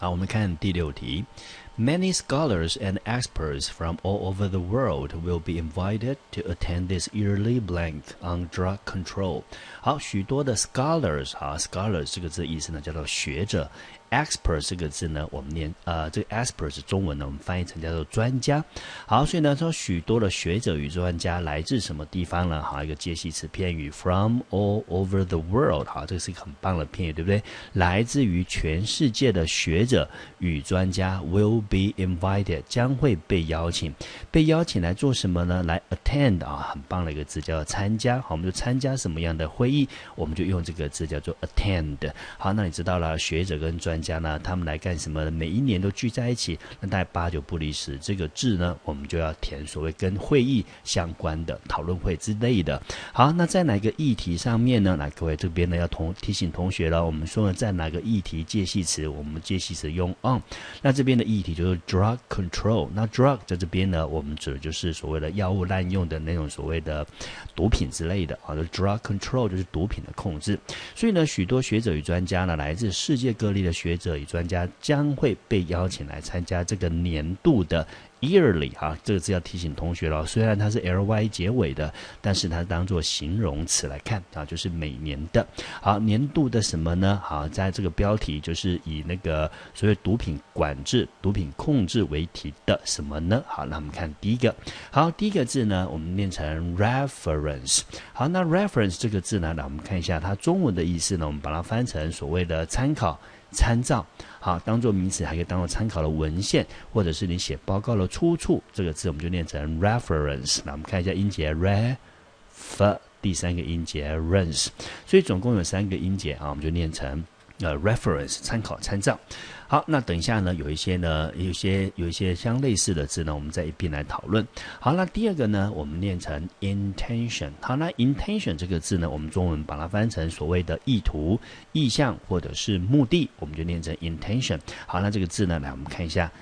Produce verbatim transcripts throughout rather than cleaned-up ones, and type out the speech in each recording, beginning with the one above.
好，我们看第六题。Many scholars and experts from all over the world will be invited to attend this yearly blank on drug control. 好，许多的 scholars 啊 ，scholars 这个字意思呢叫做学者。expert 这个字呢，我们念呃，这个 expert 是中文呢，我们翻译成叫做专家。好，所以呢，说许多的学者与专家来自什么地方呢？好，一个介系词片语 from all over the world。好，这个是一个很棒的片语，对不对？来自于全世界的学者与专家 will be invited， 将会被邀请。被邀请来做什么呢？来 attend 啊，很棒的一个字叫做参加。好，我们就参加什么样的会议？我们就用这个字叫做 attend。好，那你知道了，学者跟专家呢，他们来干什么呢？每一年都聚在一起，那大概八九不离十。这个字呢，我们就要填所谓跟会议相关的讨论会之类的。好，那在哪个议题上面呢？来，各位这边呢要同提醒同学了，我们说呢，在哪个议题介系词，我们介系词用 on。那这边的议题就是 drug control。那 drug 在这边呢，我们指的就是所谓的药物滥用的那种所谓的毒品之类的啊。drug control 就是毒品的控制。所以呢，许多学者与专家呢，来自世界各地的学者与专家将会被邀请来参加这个年度的 yearly 哈，这个字要提醒同学了。虽然它是 ly 结尾的，但是它当作形容词来看啊，就是每年的。好，年度的什么呢？好，在这个标题就是以那个所谓毒品管制、毒品控制为题的什么呢？好，那我们看第一个。好，第一个字呢，我们念成 reference。好，那 reference 这个字呢，来我们看一下它中文的意思呢，我们把它翻成所谓的参考。参照，好，当做名词还可以当做参考的文献，或者是你写报告的出处，这个字我们就念成 reference。那我们看一下音节 ref， 第三个音节 rens， 所以总共有三个音节啊，我们就念成呃 reference 参考参照。好，那等一下呢，有一些呢，有一些有一些相类似的字呢，我们再一并来讨论。好，那第二个呢，我们念成 intention。好，那 intention 这个字呢，我们中文把它翻成所谓的意图、意向或者是目的，我们就念成 intention。好，那这个字呢，来我们看一下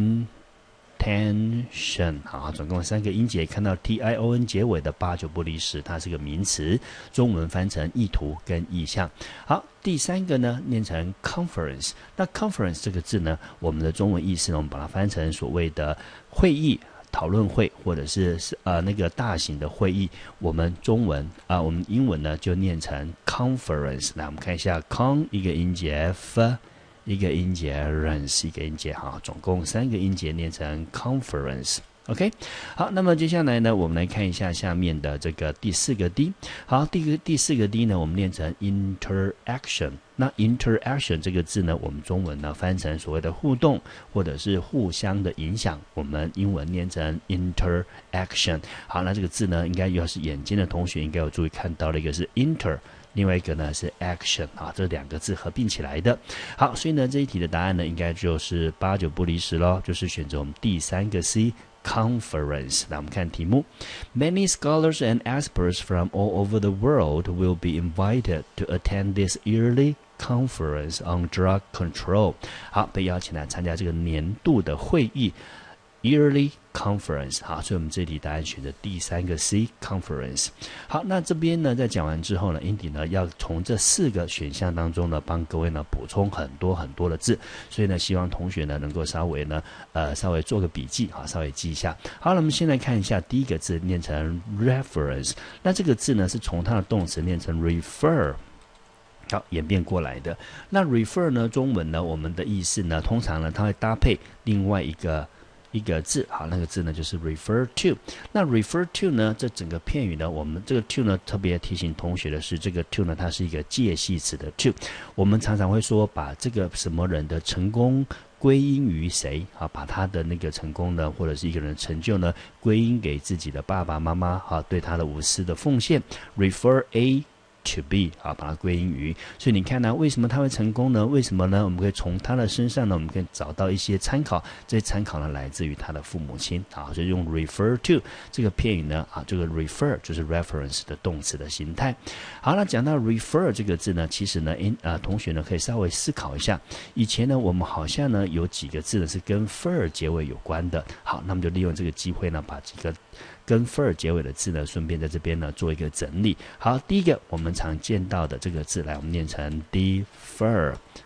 in。intention， 好，总共三个音节，看到 t i o n 结尾的八九不离十，它是个名词，中文翻成意图跟意向。好，第三个呢，念成 conference。那 conference 这个字呢，我们的中文意思呢，我们把它翻成所谓的会议。讨论会或者是呃那个大型的会议，我们中文啊、呃，我们英文呢就念成 conference。来，我们看一下 con 一个音节 f。一个音节 rens， 一个音节，好，总共三个音节念成 conference。OK， 好，那么接下来呢，我们来看一下下面的这个第四个 D。好，第一个第四个 D 呢，我们念成 interaction。那 interaction 这个字呢，我们中文呢翻成所谓的互动或者是互相的影响，我们英文念成 interaction。好，那这个字呢，应该要是眼尖的同学应该有注意看到了，一个是 inter。另外一个呢是 action 啊，这两个字合并起来的。好，所以呢这一题的答案呢应该就是八九不离十咯，就是选择我们第三个 C conference。那我们看题目 ，Many scholars and experts from all over the world will be invited to attend this yearly conference on drug control。好，被邀请来参加这个年度的会议。Yearly conference， 好，所以我们这题答案选择第三个 C conference。好，那这边呢，在讲完之后呢 ，Indy 呢要从这四个选项当中呢，帮各位呢补充很多很多的字，所以呢，希望同学呢能够稍微呢，呃，稍微做个笔记，好，稍微记一下。好，那我们先来看一下第一个字，念成 reference。那这个字呢，是从它的动词念成 refer。好，演变过来的。那 refer 呢，中文呢，我们的意思呢，通常呢，它会搭配另外一个。一个字，好，那个字呢就是 refer to。那 refer to 呢，这整个片语呢，我们这个 to 呢，特别提醒同学的是，这个 to 呢，它是一个介系词的 to。我们常常会说，把这个什么人的成功归因于谁啊？把他的那个成功呢，或者是一个人的成就呢，归因给自己的爸爸妈妈啊，对他的无私的奉献。refer A。to be 啊，把它归因于，所以你看呢，为什么他会成功呢？为什么呢？我们可以从他的身上呢，我们可以找到一些参考，这些参考呢来自于他的父母亲啊，所以用 refer to 这个片语呢啊，这个 refer 就是 reference 的动词的形态。好，那讲到 refer 这个字呢，其实呢，因啊同学呢可以稍微思考一下，以前呢我们好像呢有几个字呢是跟 fer 结尾有关的。好，那么就利用这个机会呢，把几个跟 fer 结尾的字呢，顺便在这边呢做一个整理。好，第一个我们常见到的这个字，来我们念成 defer。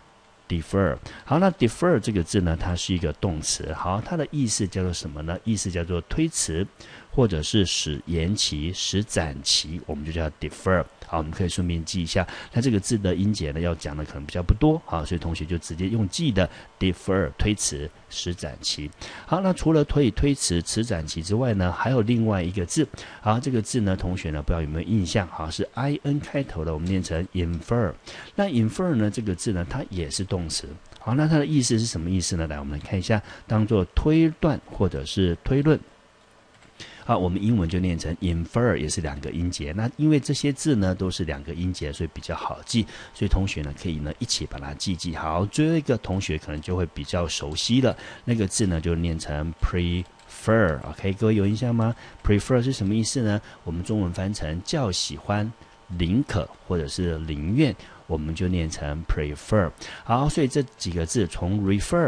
defer。好，那 defer 这个字呢，它是一个动词。好，它的意思叫做什么呢？意思叫做推迟，或者是使延期、使展期，我们就叫 defer。好，我们可以顺便记一下。那这个字的音节呢，要讲的可能比较不多，好，所以同学就直接用记的 defer 推迟、使展期。好，那除了推推迟、使展期之外呢，还有另外一个字。好，这个字呢，同学呢，不知道有没有印象？好，是 in 开头的，我们念成 infer。那 infer 呢，这个字呢，它也是动词。好，那它的意思是什么意思呢？来，我们来看一下，当做推断或者是推论。好，我们英文就念成 infer， 也是两个音节。那因为这些字呢都是两个音节，所以比较好记。所以同学呢可以呢一起把它记记好。最后一个同学可能就会比较熟悉了，那个字呢就念成 prefer。OK， 各位有印象吗？ prefer 是什么意思呢？我们中文翻成较喜欢、宁可或者是宁愿，我们就念成 prefer。好，所以这几个字从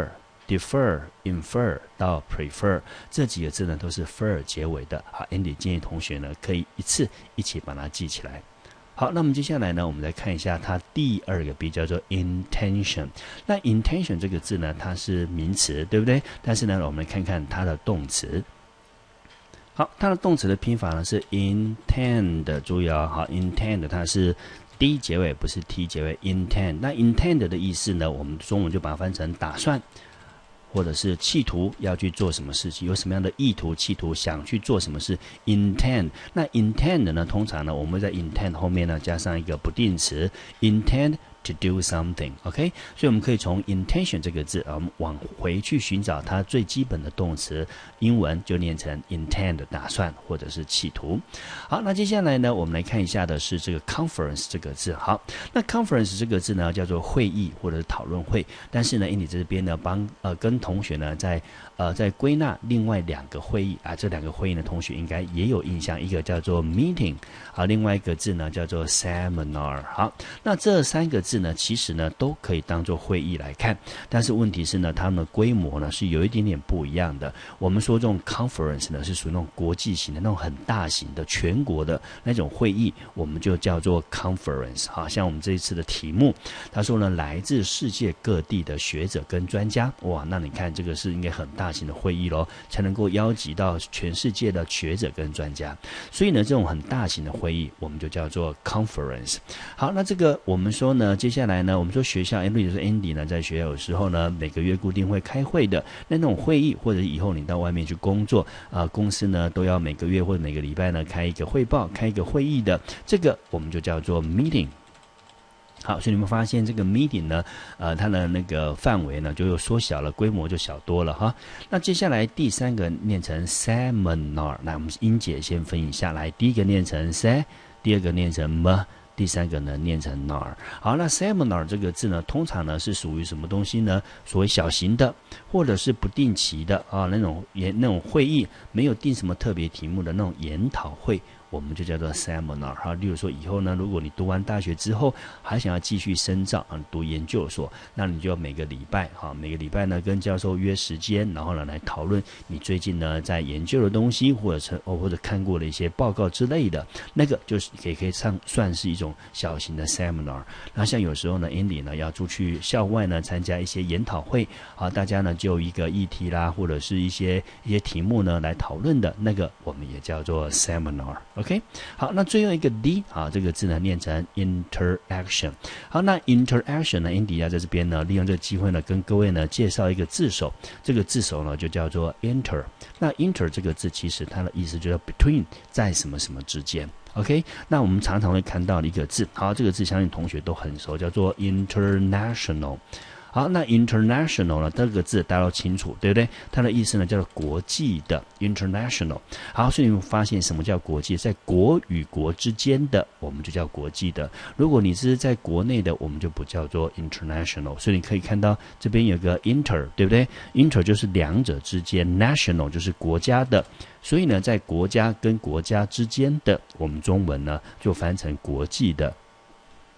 refer、defer、infer 到 prefer 这几个字呢都是 fer 结尾的。好 ，Andy 建议同学呢可以一次一起把它记起来。好，那么接下来呢，我们来看一下它第二个 B 叫做 intention。那 intention 这个字呢，它是名词，对不对？但是呢，我们来看看它的动词。好，它的动词的拼法呢是 intend， 注意啊、哦，好 ，intend 它是 D 结尾，不是 T 结尾 ，intend。那 intend 的意思呢，我们中文就把它翻成打算，或者是企图要去做什么事情，有什么样的意图、企图想去做什么事 ，intend。那 intend 呢，通常呢，我们会在 intend 后面呢加上一个不定词 intend to do something，OK，、okay? 所以我们可以从 intention 这个字，我们往回去寻找它最基本的动词，英文就念成 intend， 打算或者是企图。好，那接下来呢，我们来看一下的是这个 conference 这个字。好，那 conference 这个字呢，叫做会议或者是讨论会，但是呢，印尼这边呢，帮呃跟同学呢在呃在归纳另外两个会议啊，这两个会议呢，同学应该也有印象，一个叫做 meeting， 好，另外一个字呢叫做 seminar。好，那这三个字呢，其实呢都可以当作会议来看，但是问题是呢，它们的规模呢是有一点点不一样的。我们说这种 conference 呢是属于那种国际型的、那种很大型的、全国的那种会议，我们就叫做 conference。好，像我们这一次的题目，他说呢，来自世界各地的学者跟专家，哇，那你看这个是应该很大型的会议咯，才能够邀集到全世界的学者跟专家。所以呢，这种很大型的会议，我们就叫做 conference。好，那这个我们说呢，接下来呢，我们说学校，例如说 Andy 呢，在学校有时候呢，每个月固定会开会的，那那种会议，或者以后你到外面去工作，啊、呃，公司呢都要每个月或者每个礼拜呢开一个汇报，开一个会议的，这个我们就叫做 meeting。好，所以你们发现这个 meeting 呢，呃，它的那个范围呢就又缩小了，规模就小多了哈。那接下来第三个念成 seminar， 那我们音节先分一下来，第一个念成 se， 第二个念成 m。第三个呢念成 nar。 好，那 seminar 这个字呢，通常呢是属于什么东西呢？所谓小型的或者是不定期的啊，那种研那种会议，没有定什么特别题目的那种研讨会，我们就叫做 seminar。 好，例如说以后呢，如果你读完大学之后还想要继续深造啊，读研究所，那你就要每个礼拜哈，每个礼拜呢跟教授约时间，然后呢来讨论你最近呢在研究的东西，或者是哦或者看过的一些报告之类的，那个就是也可以算算是一种小型的 seminar。 那像有时候呢 Andy 呢要出去校外呢参加一些研讨会啊，大家呢就一个议题啦，或者是一些一些题目呢来讨论的，那个我们也叫做 seminar。OK， 好，那最后一个 D 啊，这个字呢念成 interaction。 好，那 interaction 呢 Andy 要在这边呢利用这个机会呢跟各位呢介绍一个字首，这个字首呢就叫做 inter。 那 inter 这个字其实它的意思就叫 between， 在什么什么之间。OK， 那我们常常会看到一个字，好，这个字相信同学都很熟，叫做 international。好，那 international 呢，这个字大家都清楚，对不对？它的意思呢叫做国际的 international。 好，所以你们发现什么叫国际？在国与国之间的，我们就叫国际的。如果你是在国内的，我们就不叫做 international。 所以你可以看到这边有个 inter， 对不对？ inter 就是两者之间， national 就是国家的。所以呢，在国家跟国家之间的，我们中文呢就翻成国际的。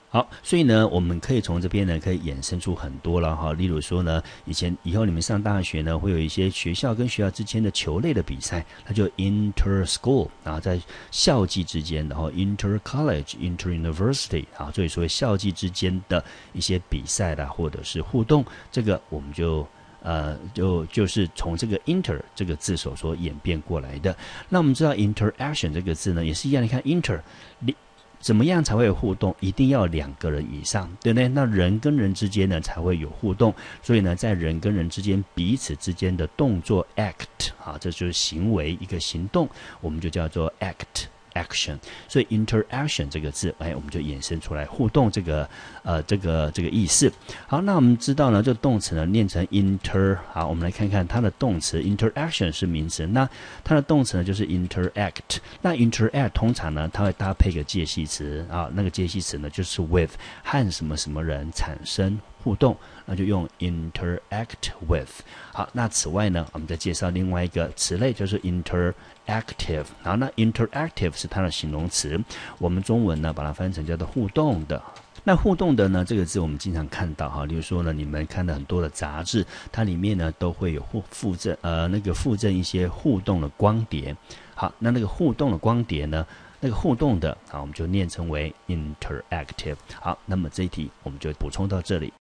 好，所以呢，我们可以从这边呢，可以衍生出很多了哈。例如说呢，以前以后你们上大学呢，会有一些学校跟学校之间的球类的比赛，它就 inter school 啊，在校际之间，然后 inter college、inter university 啊，所以说校际之间的一些比赛啦，或者是互动，这个我们就。呃，就就是从这个 inter 这个字所所演变过来的。那我们知道 interaction 这个字呢，也是一样。你看 inter，怎么样才会有互动？一定要两个人以上，对不对？那人跟人之间呢才会有互动。所以呢，在人跟人之间彼此之间的动作 act 啊，这就是行为一个行动，我们就叫做 act。action， 所以 interaction 这个字，哎，我们就衍生出来互动这个呃这个这个意思。好，那我们知道呢，这个动词呢念成 inter。好，我们来看看它的动词 interaction 是名词，那它的动词呢就是 interact。那 interact 通常呢，它会搭配个介系词啊，那个介系词呢就是 with 和什么什么人产生互动，那就用 interact with。好，那此外呢，我们再介绍另外一个词类，就是 interactive。好，那 interactive 是它的形容词，我们中文呢把它翻成叫做互动的。那互动的呢这个字我们经常看到哈，例如说呢，你们看到很多的杂志，它里面呢都会有附附赠呃那个附赠一些互动的光碟。好，那那个互动的光碟呢，那个互动的，好，我们就念成为 interactive。好，那么这一题我们就补充到这里。